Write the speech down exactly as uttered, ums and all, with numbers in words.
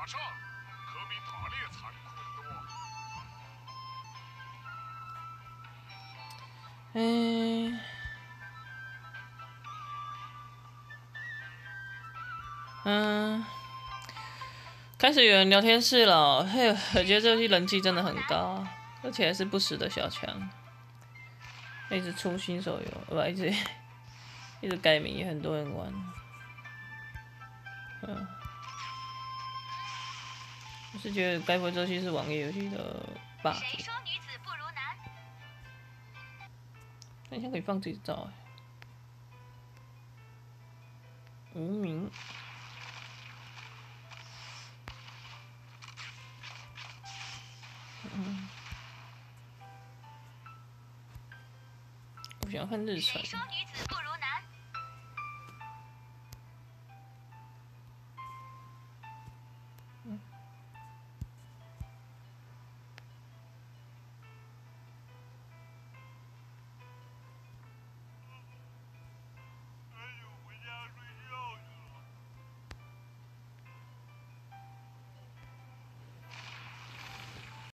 打仗可比打猎残酷得多。 嗯，嗯，开始有人聊天室了，嘿，我觉得这游戏人气真的很高，而且还是不死的小强，一直出新手游，不，一直一直改名，也很多人玩。嗯，我是觉得该不会这游戏是网页游戏的 bug？谁说女子不如男？那现在可以放自己照哎。无名。嗯。我想要看日程。谁说女子